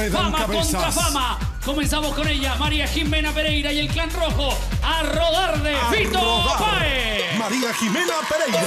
ruedan Fama cabezas. contra fama. Comenzamos con ella, María Jimena Pereira y el Clan Rojo. A rodar de A Fito rodar. Páez. María Jimena Pereira.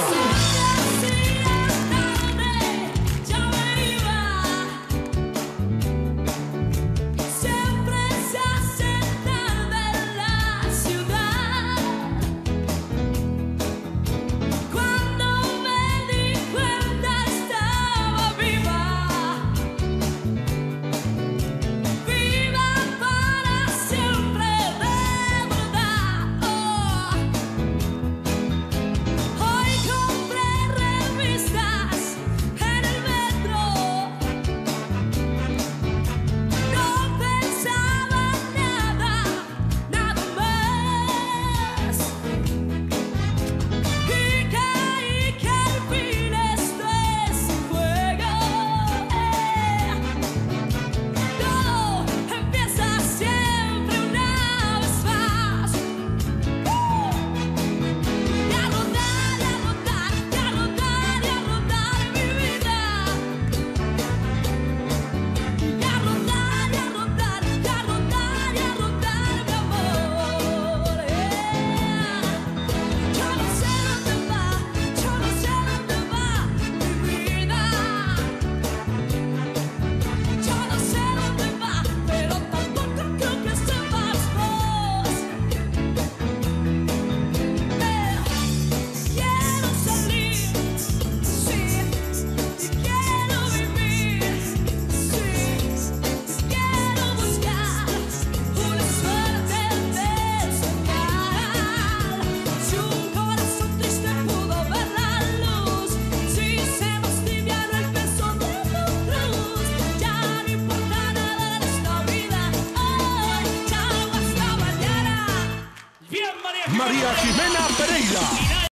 María Jimena Pereira.